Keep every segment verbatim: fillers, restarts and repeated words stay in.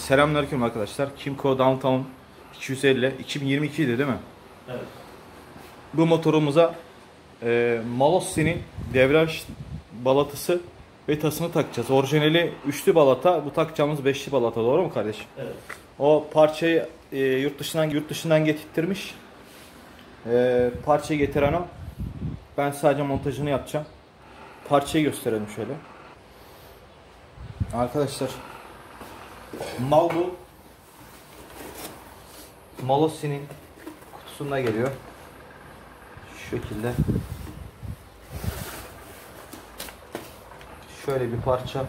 Selamünaleyküm arkadaşlar. Kymco Downtown iki yüz elli iki bin yirmi iki idi değil mi? Evet. Bu motorumuza e, Malossi'nin devraj balatası ve tasını takacağız. Orijinali üçlü balata, bu takacağımız beşli balata, doğru mu kardeşim? Evet. O parçayı e, yurt dışından yurt dışından getirttirmiş. E, parçayı getiren o. Ben sadece montajını yapacağım. Parçayı gösterelim şöyle. Arkadaşlar, mal bu. Malossi'nin kutusunda geliyor. Şu şekilde. Şöyle bir parça.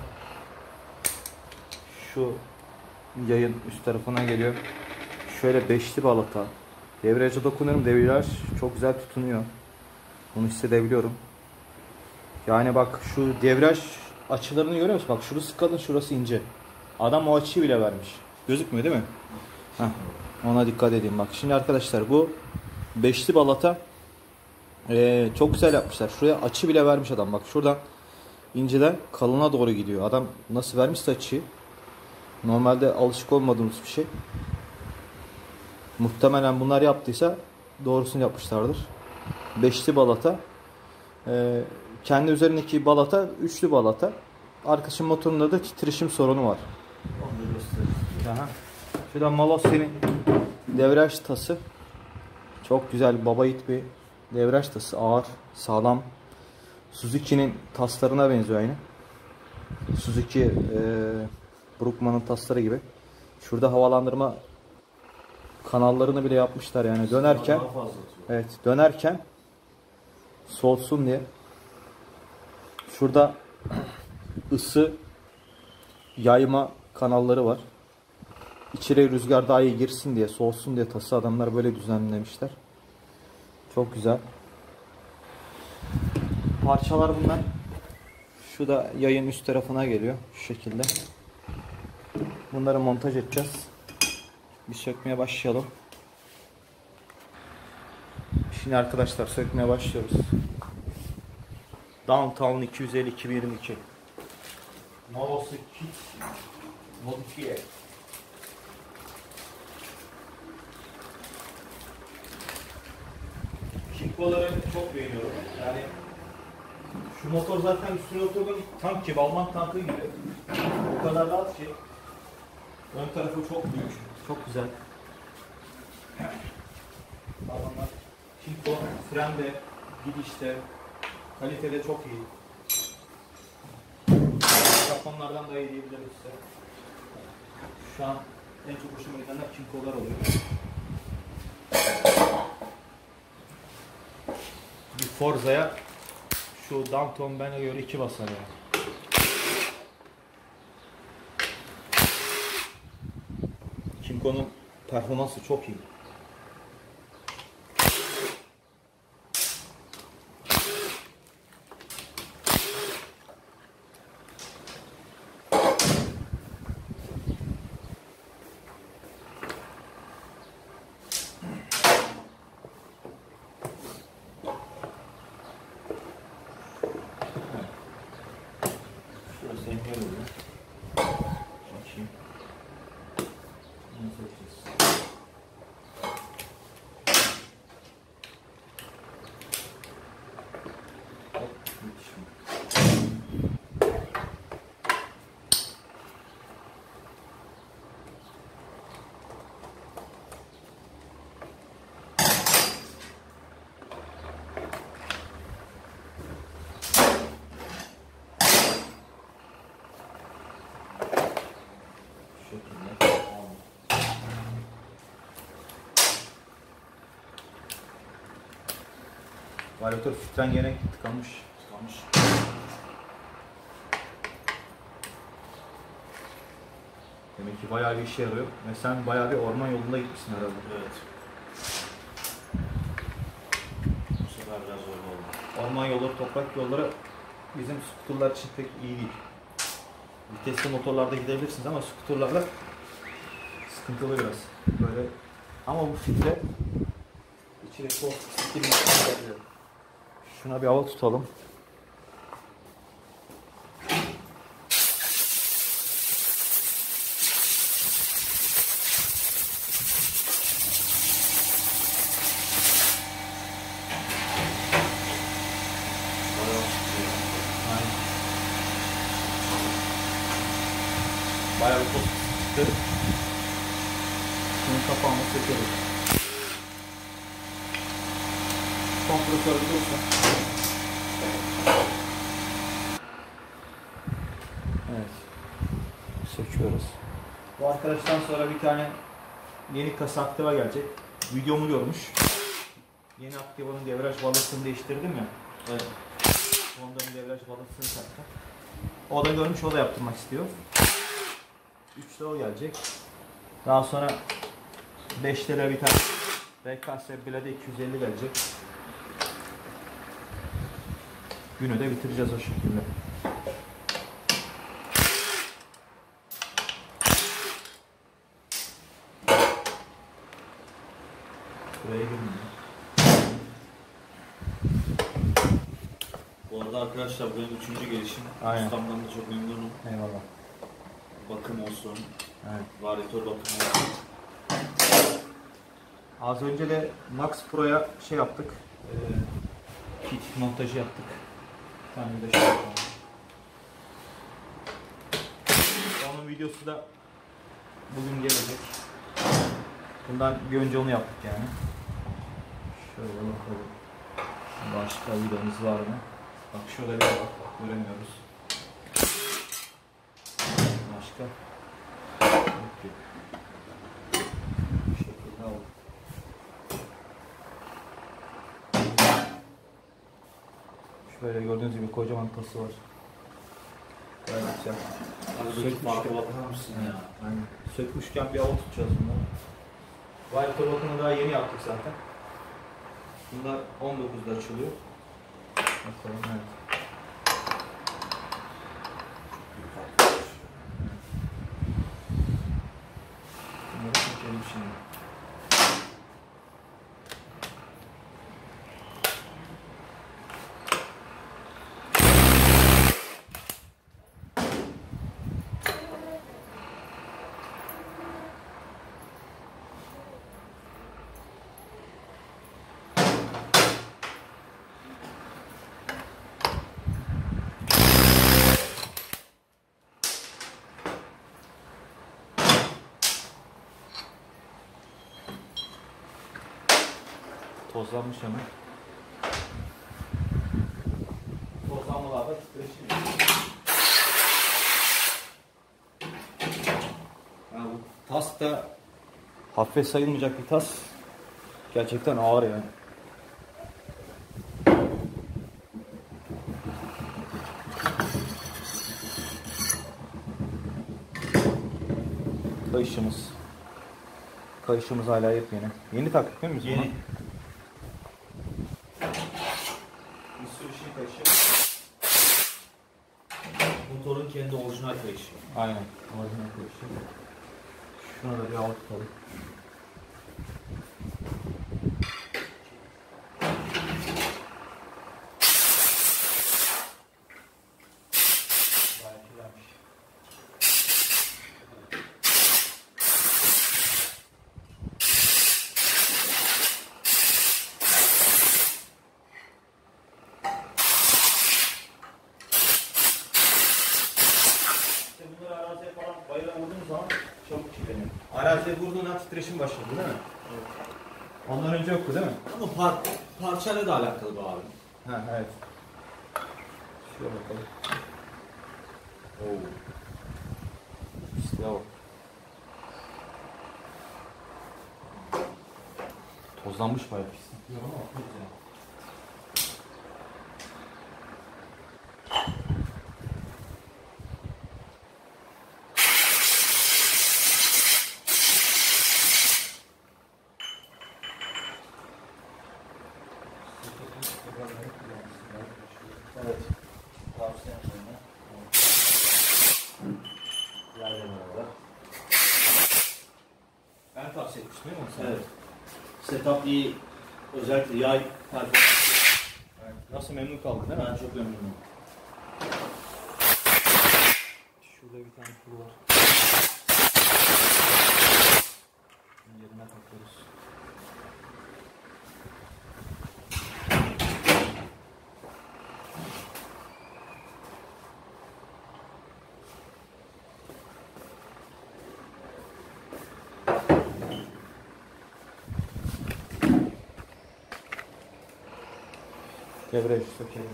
Şu yayın üst tarafına geliyor. Şöyle beşli balata. Debriyaja dokunuyorum. Debriyaj çok güzel tutunuyor. Bunu hissedebiliyorum. Yani bak, şu debriyaj açılarını görüyor musun? Bak, şurası kalın, şurası ince. Adam o açıyı bile vermiş. Gözükmüyor değil mi? Heh, ona dikkat edin. Bak şimdi arkadaşlar, bu beşli balata ee, çok güzel yapmışlar. Şuraya açı bile vermiş adam. Bak şuradan inceden kalına doğru gidiyor. Adam nasıl vermişse açıyı. Normalde alışık olmadığımız bir şey. Muhtemelen bunlar yaptıysa doğrusunu yapmışlardır. Beşli balata. Ee, kendi üzerindeki balata üçlü balata. Arkadaşın motorunda da titreşim sorunu var. Onu göstereyim. Aha. Şuradan Malossi'nin devraj tası. Çok güzel baba yiğit bir devraj tası. Ağır, sağlam. Suzuki'nin taslarına benziyor aynı. Suzuki e, Brookman'ın tasları gibi. Şurada havalandırma kanallarını bile yapmışlar yani. Dönerken, evet, dönerken soğutsun diye. Şurada ısı yayma kanalları var. İçeri rüzgar daha iyi girsin diye, soğutsun diye tası adamlar böyle düzenlemişler. Çok güzel. Parçalar bunlar. Şu da yayın üst tarafına geliyor. Şu şekilde. Bunları montaj edeceğiz. Bir sökmeye başlayalım. Şimdi arkadaşlar sökmeye başlıyoruz. Downtown iki yüz elli iki bin yirmi iki. Malossi Kit Modifiye. Kymco'ları çok beğeniyorum. Yani şu motor zaten üstüne oturduğum tank gibi, Alman tankı gibi. O kadar rahat ki. Ön tarafı çok büyük, çok güzel. Adamlar Kymco frende, gidişte, kalitede çok iyi. Japonlardan da iyi diyebiliriz size. Şu an en çok hoşuma gidenler Kymco'lar oluyor. Bir Forza'ya şu Downtown bana göre iki basar yani. Kymco'nun performansı çok iyi. Şurası engel oluyor. Açayım. Nasıl yapacağız? Hop, yetişim. Varyatör filtren gene tıkanmış. tıkanmış. Demek ki bayağı bir işe yarıyor. Ve sen bayağı bir orman yolunda gitmişsin herhalde. Evet. Bu sefer biraz zor oldu. Orman yolları, toprak yolları bizim skuterlar için pek iyi değil. Vitesli motorlarda gidebilirsiniz ama skuterlarla sıkıntılı biraz. Böyle. Ama bu filtre içine çok sıkıntı bir. Şuna bir hava tutalım. düştü. Şunun kapağını sökeriz. Kompresör dursun. Evet. Söküyoruz. Bu arkadaştan sonra bir tane yeni kasa aktiva gelecek. Videomu görmüş. Yeni aktivanın devraj balasını değiştirdim ya. Evet. Honda'nın devraj balasını taktım. O da görmüş, o da yaptırmak istiyor. üç de o gelecek. Daha sonra beş lira bir tane R K S bile iki yüz elli gelecek. Günü de bitireceğiz o şekilde. Buraya girmiyor. Bu arada arkadaşlar benim üçüncü gelişim. Aynen. Ustamdan da çok memnunum. Eyvallah. Bakım olsun, Evet. varyatör bakımı olsun. Az önce de Max Pro'ya şey yaptık. E, kit montajı yaptık. Bir tane de şey yapalım. Onun videosu da bugün gelecek. Bundan bir önce onu yaptık yani. Şöyle bakalım. Başka videomuz var mı? Bak şöyle bir bak, bak göremiyoruz. Başka? Yok yok. Bu şekilde oldu. Şöyle gördüğünüz gibi kocaman tası var. Gayet güzel. Aradaki farka bakar mısın ya? Yani sökmüşken bir hava tutacağız bunları. Varyatör bakımını daha yeni yaptık zaten. Bunlar on dokuzda açılıyor. Bakalım, evet. Bunları çekelim şimdi. Tozlanmış hemen. Tozlanmalarda titreşim. Yani bu tas da hafife sayılmayacak bir tas. Gerçekten ağır yani. Kayışımız. Kayışımız hala yepyeni. Yeni taktık değil mi biz bunu? Yeni. Mitsubishi kayışı. Motorun kendi orijinal kayışı. Aynen. Orijinal kayışı. Şuna da bir alt tutalım. Gayet güzelmiş. İşte bunları araziye falan bayrağı vurduğumuz zaman çabuk kirleniyor. Araziye vurduğundan titreşim başladı değil mi? Evet. Ondan önce yoktu değil mi? Ama par parçayla da alakalı bu abi. Ha evet. Şuraya bakalım. Oo. İşte o. Tozlanmış bayağı pis. Yok ama çok güzel. Evet. Tavsiye ederim. Yerlerine var. Ben tavsiye etmiştim değil mi onu sana? Evet. Setup iyi. Özellikle yay performansı. Evet. Nasıl memnun kaldın değil mi? Ben çok memnunum. Şurada bir tane pul var. Şimdi yerine takıyoruz. Devreci sökelim.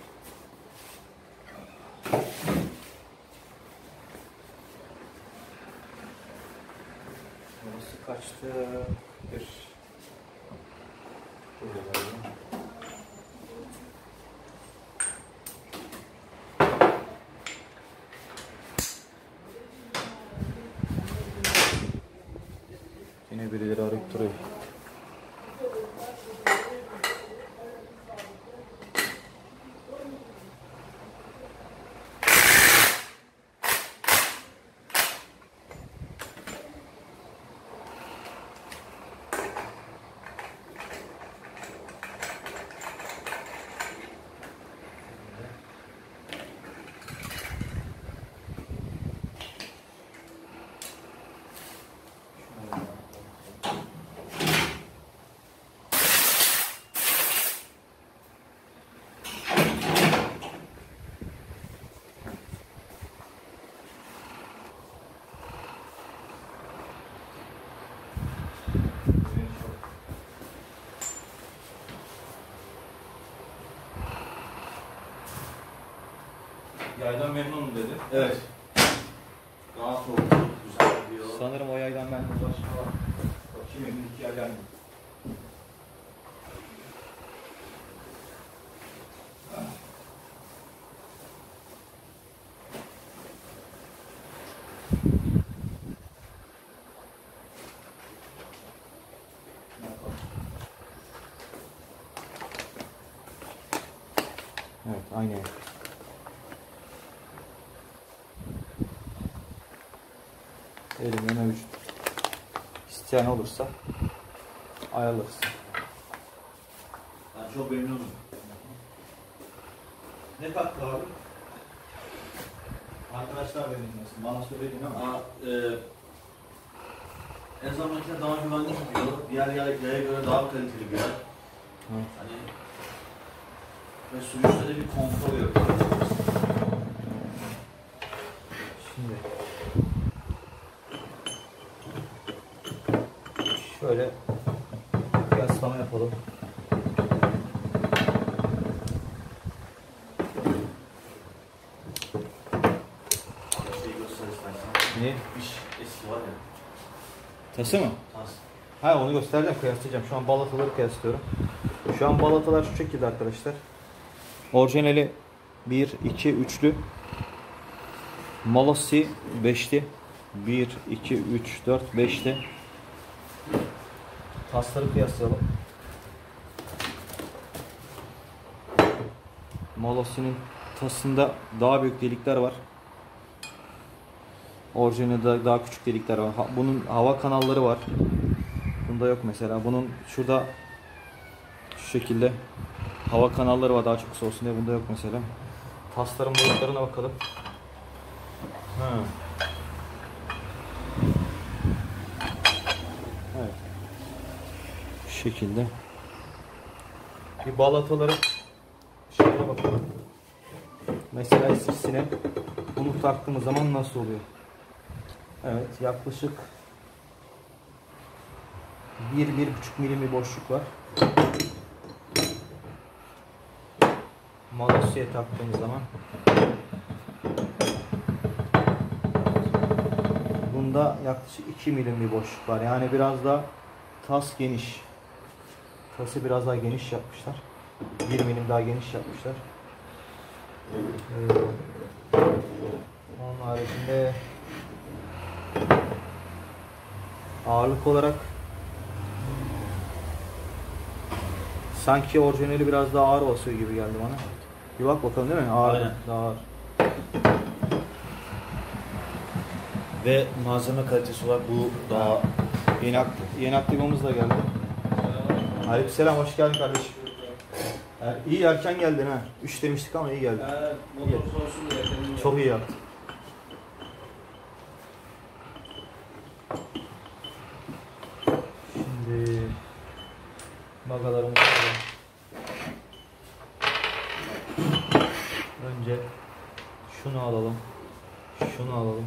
Burası kaçtı? Bir. Burada. Yine birileri arayıp duruyor. Yaydan memnunum dedi. Evet. Daha soğuk, güzel gidiyor. Sanırım o yaydan ben başka var. Bakayım iki yaydan mı? Evet, aynı yer. Elimde mevcut. İsteyen olursa ayarlarız. Ben çok memnunum. Ne kattı abi? Arkadaşlar benim mesela bana söyledin ama Aa, e, en zamankinden daha güvenli gidiyor. Diğer yaya göre daha kaliteli bir yer. Hı. Hani ve sürüşte de bir konfor yok. Şimdi şöyle kıyaslama yapalım. Şeyi göster istersen. Ne? Bir eski var ya. Tası mı? Tas. Ha, onu göstereceğim, kıyaslayacağım. Şu an balataları kıyaslıyorum. Şu an balatalar şu şekilde arkadaşlar. Orijinali bir, iki, üçlü. Malossi beşli. bir, iki, üç, dört, beşli. Tasları kıyaslayalım. Malossi'nin tasında daha büyük delikler var. Orijinalde daha küçük delikler var. Bunun hava kanalları var. Bunda yok mesela. Bunun şurada şu şekilde hava kanalları var daha çok soğusun diye. Bunda yok mesela. Tasların boyutlarına bakalım. Ha. Evet. Şu şekilde. Bir balataların şeye bakalım. Mesela eskisine bunu taktığımız zaman nasıl oluyor? Evet, yaklaşık bir bir buçuk milim bir boşluk var. Malossi'ye taktığımız zaman bunda yaklaşık iki milim bir boşluk var. Yani biraz daha tas geniş. Tası biraz daha geniş yapmışlar. bir milim daha geniş yapmışlar. Ee, onun haricinde ağırlık olarak sanki orijinali biraz daha ağır basıyor gibi geldi bana. Bir bak bakalım değil mi? Ağır, Aynen. daha ağır. Ve malzeme kalitesi olarak bu daha Yeni, aktif, yeni aktivamız da geldi. Aleykümselam, hoş geldin kardeşim. Er, iyi erken geldin ha. üç demiştik ama iyi geldin. Evet, motor soğusun diye kendim Çok iyi yaptın. Şimdi magalarımızı alalım. Önce şunu alalım. Şunu alalım.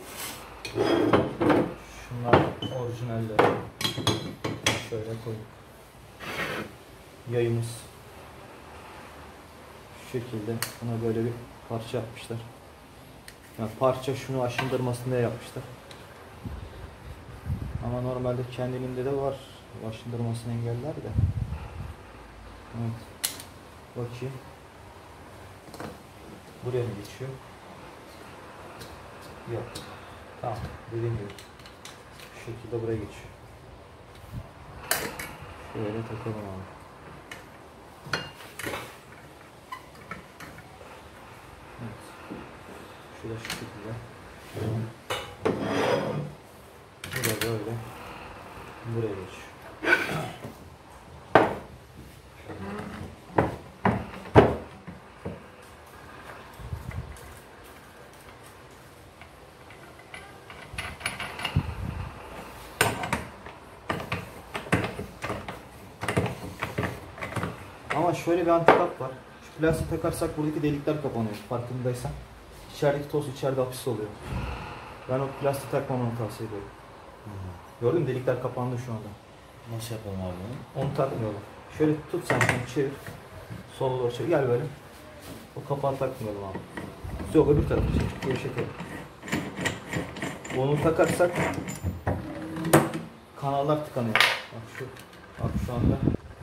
Şunlar orijinalleri. Şöyle koyayım. Yayımız. Şu şekilde buna böyle bir parça yapmışlar. Yani parça şunu aşındırmasını diye yapmışlar. Ama normalde kendiliğinde de var. Aşındırmasını engeller de. Evet. Bakayım. Buraya mı geçiyor? Yok. Tamam. Dediğim gibi. Şu şekilde buraya geçiyor. Şöyle takalım abi. Evet. Şurada şu şekilde. Burada böyle. Buraya geçiyor. Ama şöyle bir handikap var. Şu plastiği takarsak buradaki delikler kapanıyor. Farkındaysan. İçerideki toz içeride hapis oluyor. Ben o plastiği takmamanı tavsiye ediyorum. Hı. Gördün mü? Delikler kapandı şu anda. Nasıl yapalım abi bunu? Onu takmıyorlar. Şöyle tut sen şunu çevir. Sola doğru çevir. Gel böyle. O kapağı takmıyorum abi. Yok öbür tarafa çevir. Gevşetelim. Onu takarsak kanallar tıkanıyor. Bak şu. Bak şu anda.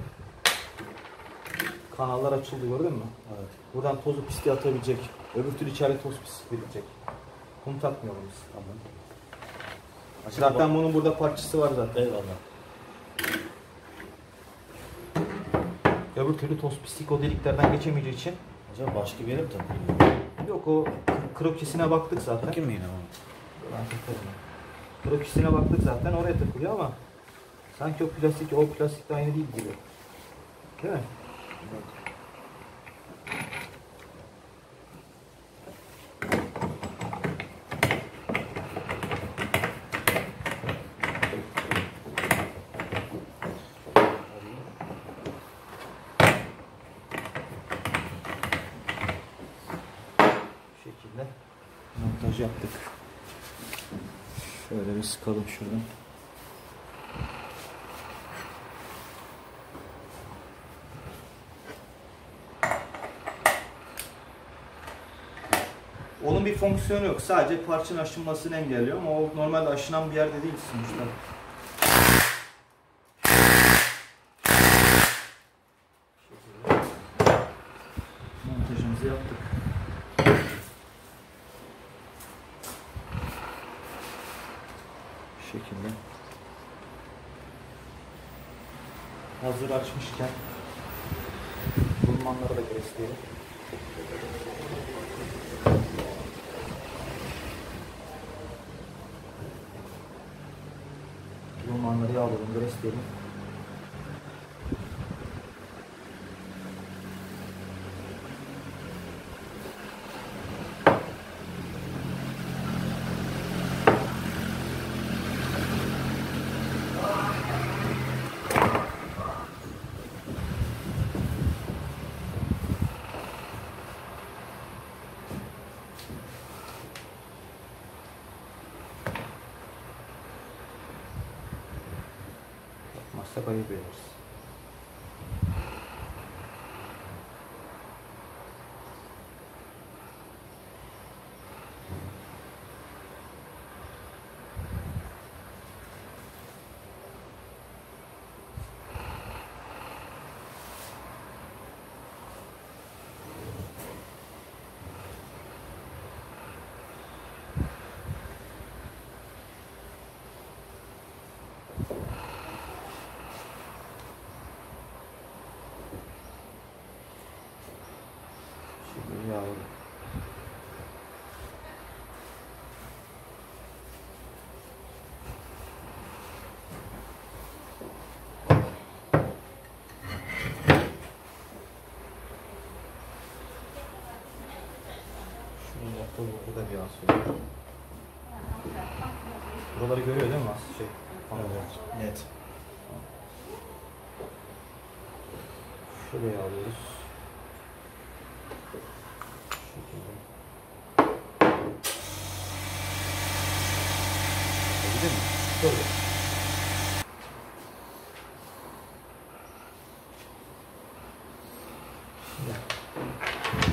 Kanallar açıldı gördün mü? Evet. Buradan tozu pisliği atabilecek. Öbür türlü içeride toz pisliği verecek. Bunu takmıyoruz biz. Tamam. Zaten bunun burada parçası var zaten. Eyvallah. Öbür türlü toz pislik o deliklerden geçemeyeceği için. Acaba başka bir yere mi takılıyor? Yok o krokisine baktık zaten. Bakayım mı yine ama? Ben takarım. Krokisine baktık zaten oraya takılıyor ama sanki o plastik o plastik de aynı değil gibi. Değil mi? Evet. Bu şekilde montaj yaptık. Şöyle bir sıkalım şuradan. Onun bir fonksiyonu yok. Sadece parçanın aşınmasını engelliyor ama o normalde aşınan bir yerde değil sonuçta. Montajımızı yaptık. Bu şekilde. Hazır açmışken bulmanları da gösterelim. Bulmanları yağladım, gösterelim. Yapmazsak ayıp ederiz. Şimdi yağladım. Şunun yaptığı burada bir yağ söylüyor. Buraları görüyor değil mi aslında şey? Evet. Net. Şuraya alıyoruz. Şu şekilde. Olabilir mi? Şöyle. Şimdi.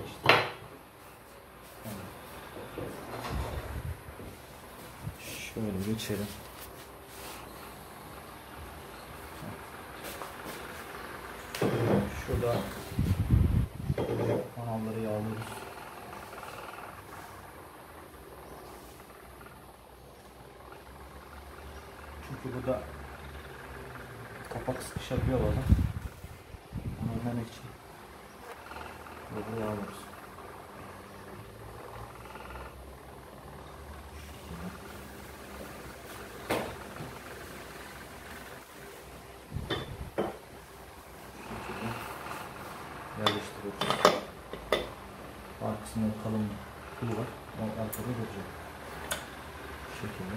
Yerleştir. Şöyle geçelim. Şurada kanalları yağlıyoruz. Çünkü burada kapak sıkışabiliyor bazen. Onu önlemek için burada yağlıyoruz. Yerleştiriyoruz. Arkasında kalın pulu var. O arkada duracak. Bu şekilde.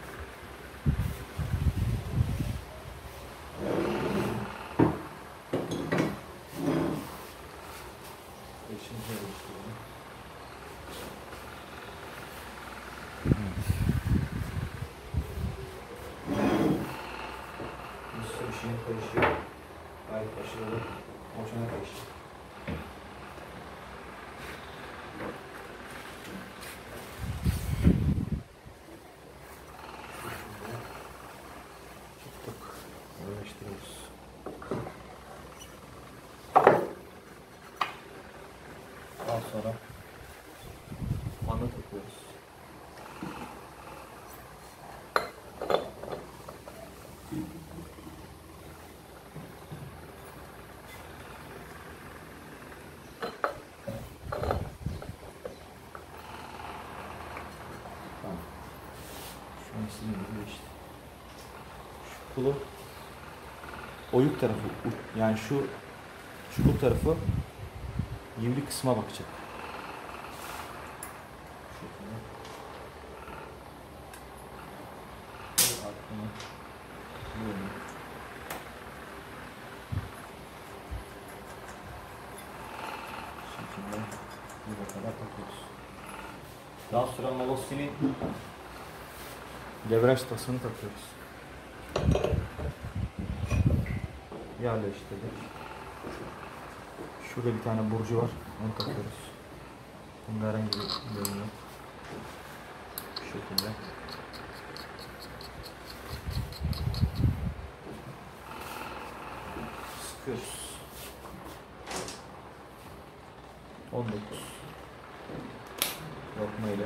Eşimizi yerleştirelim. Bir sürü şeyin karışıyor. Gayet başarılı. Hoşuna karışıyor. Tuttuk. Yerleştiriyoruz. Daha sonra panda takıyoruz. Tamam. Şu an sizin gibi işte. Şu pulu oyuk tarafı, yani şu çukur tarafı yivli kısma bakacak. Şöyle arkana böyle. Bu şekilde buraya kadar takıyoruz. Daha sonra Malosky'nin devraj tasını takıyoruz. Yerleştirdik. Şurada bir tane burcu var. Onu takıyoruz. Bunda herhangi bir bölüm yok. Bu şekilde. Sıkıyoruz. on dokuz. Lokma ile.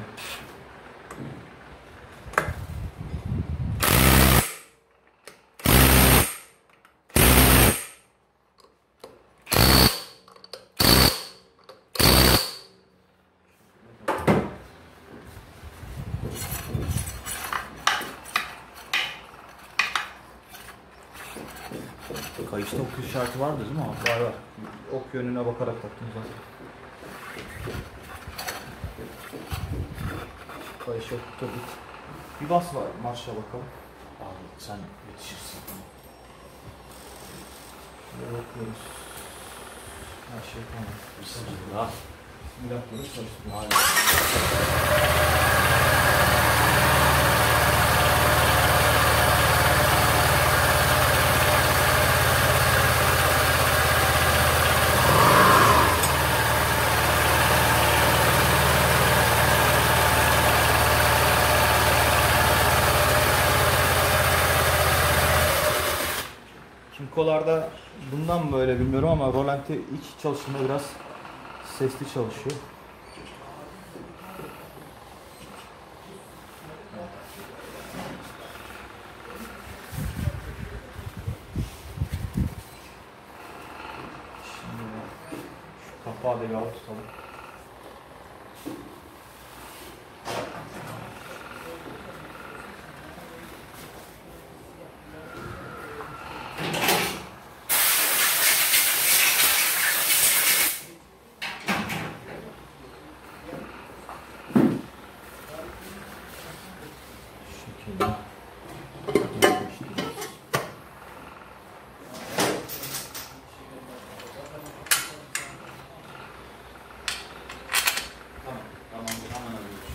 Kayışta ok işareti vardı değil mi abi? Var var. Ok yönüne bakarak taktım zaten. Kayışa tutturduk. Bir bas var marşa bakalım. Abi sen yetişirsin. Şöyle bakıyoruz. Her şey tamam. Bismillah. Bismillah diyoruz, çalıştırıyoruz. Aynen. Kimco'larda bundan mı böyle bilmiyorum ama Roland'e iç çalışımda biraz sesli çalışıyor. Şimdi şu kapağı da bir alt tutalım. Şekilde yerleştiriyoruz. Tamam. Tamam. Hemen alıyoruz.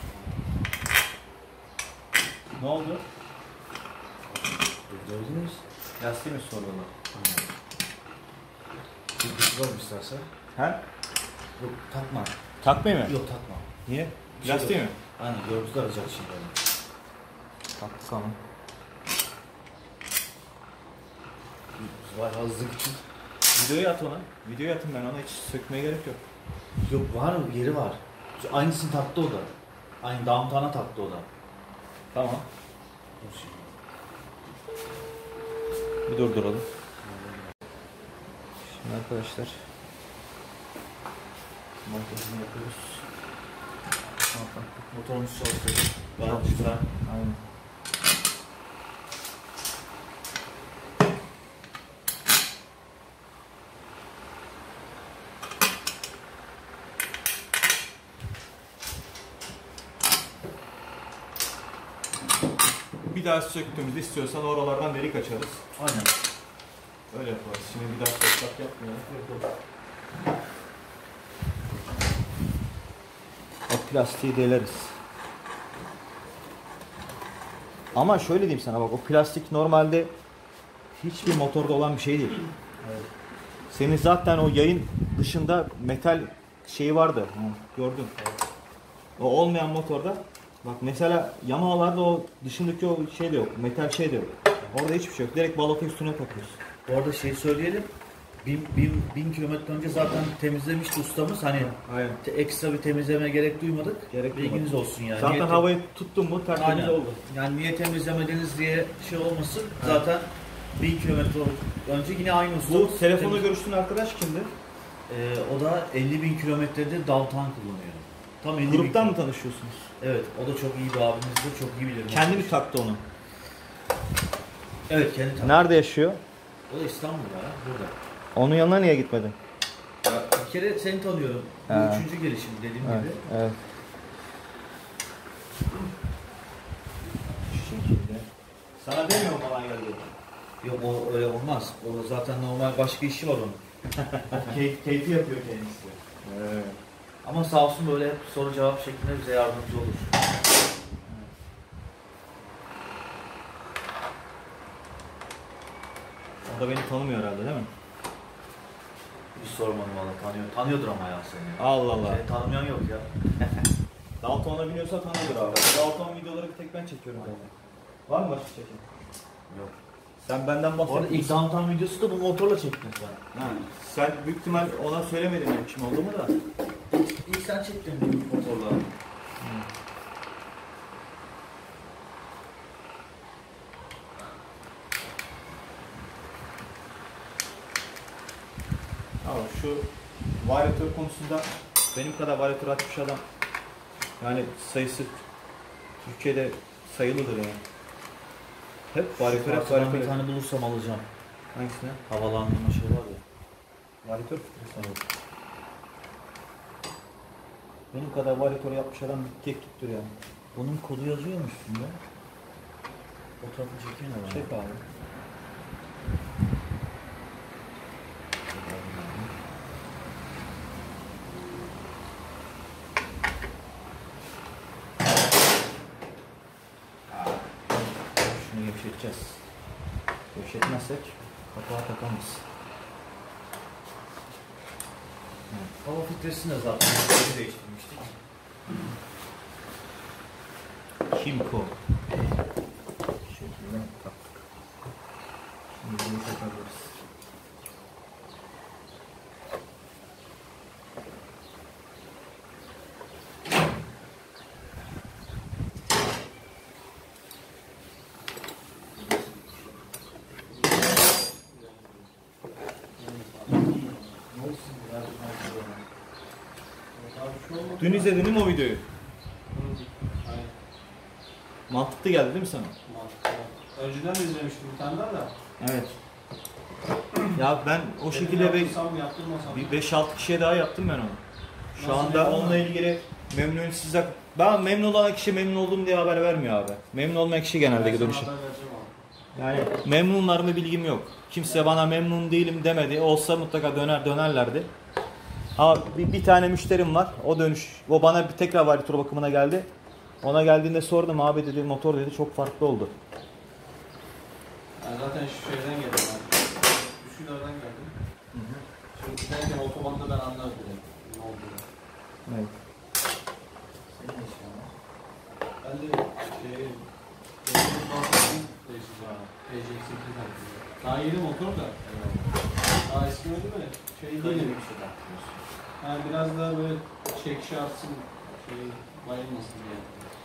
Ne oldu? Gördünüz. Lastiği mi sordular? Bir tutalım istersen. He? Yok takma. Takmayayım mı? Yok takma. Niye? Şey Lastiği yok. mi? Aynen görüntüler alacak şimdi. Taktık ama. Var hızlık için. Videoyu at ona. Videoyu atın, ben ona hiç sökmeye gerek yok. Yok var mı? Yeri var. Aynısını taktı o da. Aynı downtown'a taktı o da. Tamam. Bir durduralım. Şimdi arkadaşlar montajını yapıyoruz. Motorumuzu çalıştırdık. Çok Gayet güzel. güzel. Aynen. Bir daha söktüğümüzde istiyorsan oralardan delik açarız. Aynen. Öyle yaparız. Şimdi bir daha söktak yapmayalım. O plastiği deleriz. Ama şöyle diyeyim sana, bak o plastik normalde hiçbir motorda olan bir şey değil. Evet. Senin zaten o yayın dışında metal şeyi vardı. Gördün. O olmayan motorda bak mesela Yamaha'larda o dışındaki o şey de yok. Metal şey de yok. Orada hiçbir şey yok. Direkt balata üstüne takıyorsun. Bu arada şey söyleyelim. Bin, bin, bin kilometre önce zaten temizlemişti ustamız. Hani Aynen. te- ekstra bir temizleme gerek duymadık. Gerek Bilginiz duymadık. olsun yani. Zaten Niye te- havayı tuttun mu tertemiz Aynen. oldu. Yani niye temizlemediniz diye şey olmasın. Zaten bin kilometre önce yine aynı ustamız. Bu telefonla temiz- görüştüğün arkadaş kimdi? Ee, o da elli bin kilometrede downtown kullanıyor. Tam elli bin Gruptan mı kilometre. tanışıyorsunuz? Evet, o da çok iyi bir abimizdir, çok iyi bilir. Kendi mi taktı onu? Evet, kendi taktı. Nerede yaşıyor? O da İstanbul'da ya, burada. Onun yanına niye gitmedin? Ya, bir kere seni tanıyorum. Bu Ha. üçüncü gelişim dediğim Evet. gibi. Evet. Şu şekilde. Sana demiyorum bana geldi. Yok o öyle olmaz. O zaten normal başka işi var onun. Keyif, keyfi yapıyor kendisi. Evet. Ama sağ olsun böyle hep soru cevap şeklinde bize yardımcı olur. O da beni tanımıyor herhalde değil mi? Hiç sormadım valla tanıyor. Tanıyordur ama ya seni. Allah Allah. Seni tanımayan yok ya. Dalton'a biniyorsa tanıyordur abi. Dalton videoları bir tek ben çekiyorum zaten. Var mı başka çekim? Yok. Sen benden Bu arada bahsettin. ilk downtown videosu da bu motorla çektin sen. Ha, sen büyük ihtimal ona söylemedin benim kim olduğumu da. İlk sen çektin bu motorla. Abi şu varyatör konusunda benim kadar varyatör açmış adam yani sayısı Türkiye'de sayılıdır yani. Hep varyatör, hep Arkadan bir varyatör. tane bulursam alacağım. Hangisine? Havalandırma şey var ya. Varyatör filtresi. Benim kadar varyatör yapmış adam bir kek tuttur yani. Bunun kodu yazıyor mu üstünde? Fotoğrafı çekeyim mi? Çek abi. Şunu gevşeteceğiz. Gevşetmezsek kapağı takamayız. Hava filtresini de zaten yeni değiştirmiştik. Kimco. Bu şekilde taktık. Şimdi bunu takabiliriz. Dün izledin değil mi o videoyu? Mantıklı geldi değil mi sana? Önceden de izlemiştim bir tane daha da. Evet. Ya ben o şekilde bir yaptırsam mı yaptırmasam mı? bir beş altı kişiye daha yaptım ben onu. Şu Nasıl anda yaptın? onunla ilgili memnuniyetsizlik. Ben memnun olan kişi memnun oldum diye haber vermiyor abi. Memnun olmayan kişi genelde Ben sana dönüşü. haber vereceğim abi. Yani memnunlar mı bilgim yok. Kimse bana memnun değilim demedi. Olsa mutlaka döner dönerlerdi. Ha bir, bir tane müşterim var. O dönüş. O bana bir tekrar varyatör bakımına geldi. Ona geldiğinde sordum abi dedi motor dedi çok farklı oldu. Ben zaten şu şeyden geldim ben. Üsküdar'dan geldim. Şimdi giderken otobanda ben anladım ne olduğunu. Evet. Senin işin var. Ben de şey... Benim balkonum değiştireceğim. P C sekiz takıyorum. Daha yeni motor da. Daha eskimedi mi? Şey Böyle değil. bir şey takmıyorsun. Yani biraz daha böyle çekişi artsın, şey bayılmasın diye.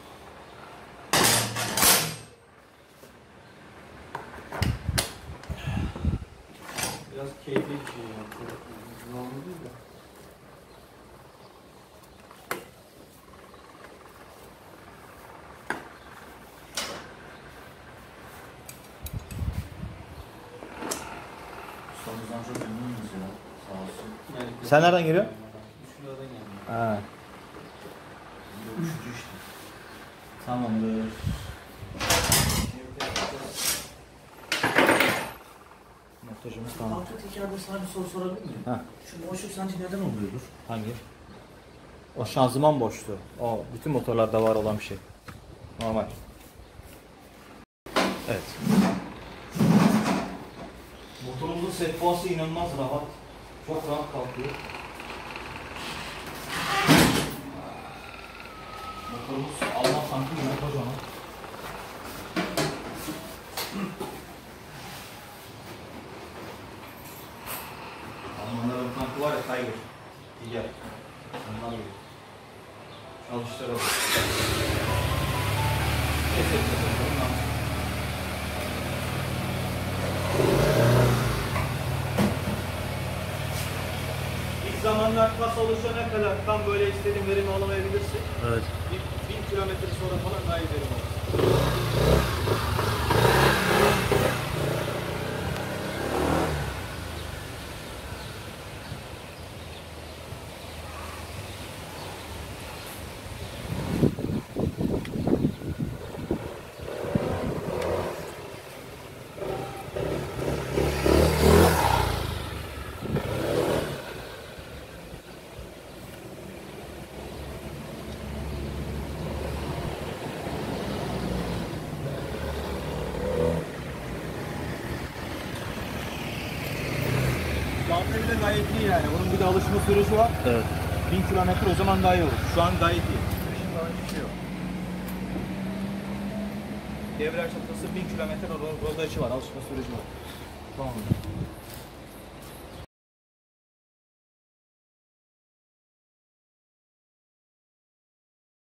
Biraz keyifli bir şey yani. Çok normal değil de. Ustamızdan çok memnunuz ya. Sağ olsun. Yani Sen nereden geliyorsun? Üç liradan geldi. Ha. Üşücü işte. Tamamdır. Montajımız tamam. Altı tekerde sana bir soru sorabilir miyim? Ha. Şu boşluk sence neden oluyordur? Hangi? O şanzıman boşluğu. O bütün motorlarda var olan bir şey. Normal. Evet. Motorumuzun sehpası inanılmaz rahat. Çok rahat kalkıyor. Motorumuz Alman tankı gibi kocaman. Almanların tankı var ya, Tiger. Tiger. Onlar gibi. Çalıştıralım. İlk zamanlar kas oluşana kadar tam böyle istediğin verimi alamayabilirsin. Evet. Bir, bin kilometre sonra falan daha iyi verim alır. Gamze bile gayet iyi yani. Bunun bir de alışma süreci var. Evet. bin kilometre o zaman daha iyi olur. Şu an gayet iyi. Şimdi daha bir şey yok. Devraj çatası bin kilometre rodajı var. Alışma süreci var. Tamam.